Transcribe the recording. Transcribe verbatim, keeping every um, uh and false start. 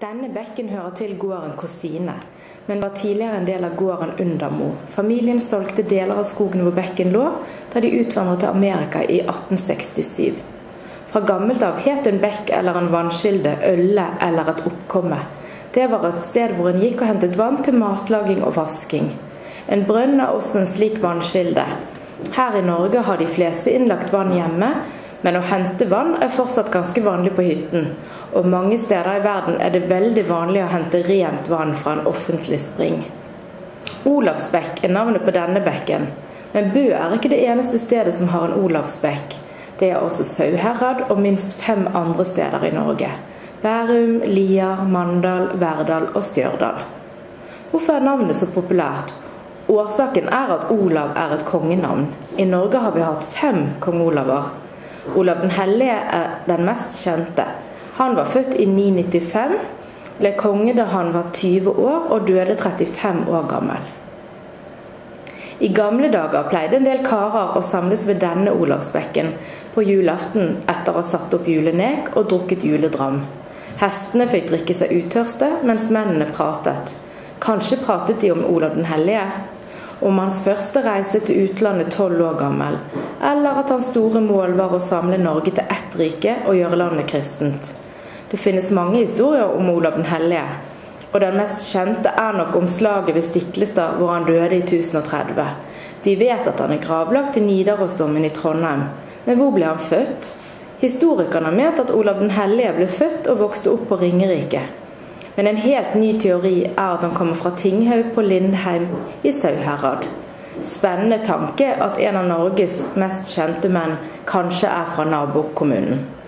Denne bekken hører til gården Kosine, men var tidligere en del av gården Undermo. Familien solgte deler av skogen hvor bekken lå, da de utvandret til Amerika i atten sekstisju. Fra gammelt av het en bekk eller en vannskilde, ølle eller et oppkomme. Det var et sted hvor en gikk og hentet vann til matlaging og vasking. En brønn er også en slik vannskilde. Her i Norge har de fleste innlagt vann hjemme, men å hente vann er fortsatt ganske vanlig på hytten, og mange steder i verden er det veldig vanlig å hente rent vann fra en offentlig spring. Olavsbekk er navnet på denne bekken, men Bø er ikke det eneste stedet som har en Olavsbekk. Det er også Sauherad og minst fem andre steder i Norge. Bærum, Lier, Mandal, Verdal og Stjørdal. Hvorfor er navnet så populært? Årsaken er at Olav er et kongenavn. I Norge har vi hatt fem kong Olaver. Olav den Hellige er den mest kjente. Han var født i ni nittifem, ble konge da han var tyve år og døde trettifem år gammel. I gamle dager pleide en del karer å samles ved denne Olavsbekken på julaften etter å ha satt opp julenek og drukket juledram. Hestene fikk drikke seg utørste, mens mennene pratet. Kanskje pratet de om Olav den Hellige, om hans første reise til utlandet tolv år gammel, eller at hans store mål var å samle Norge til ett rike og gjøre landet kristent. Det finnes mange historier om Olav den Hellige, og den mest kjente er nok om slaget ved Stiklestad hvor han døde i tusen og tretti. Vi vet at han er gravlagt i Nidarosdomen i Trondheim, men hvor ble han født? Historikerne mente at Olav den Hellige ble født og vokste opp på Ringerike. Men en helt ny teori er at han kommer fra Tinghaug på Lindheim i Sauherad. Spennende tanke at en av Norges mest kjente menn kanskje er fra nabokommunen.